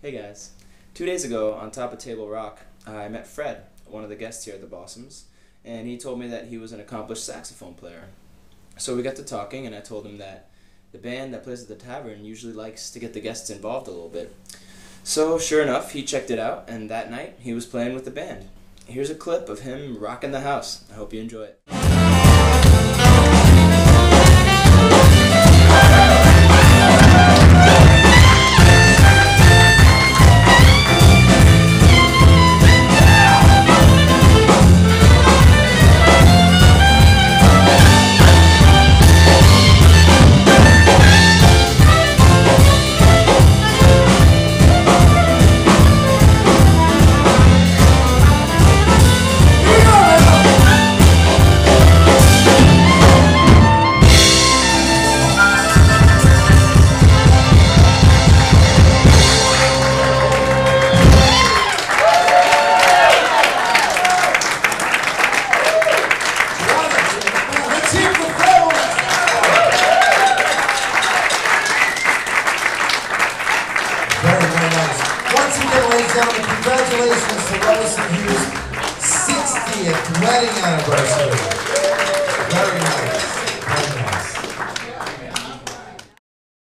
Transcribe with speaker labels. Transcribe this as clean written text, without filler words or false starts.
Speaker 1: Hey guys. 2 days ago, on top of Table Rock, I met Fred, one of the guests here at the Blossoms, and he told me that he was an accomplished saxophone player. So we got to talking, and I told him that the band that plays at the tavern usually likes to get the guests involved a little bit. So sure enough, he checked it out, and that night he was playing with the band. Here's a clip of him rocking the house. I hope you enjoy it.
Speaker 2: Once again, ladies and gentlemen, congratulations to Rose and Hugh's 60th wedding anniversary.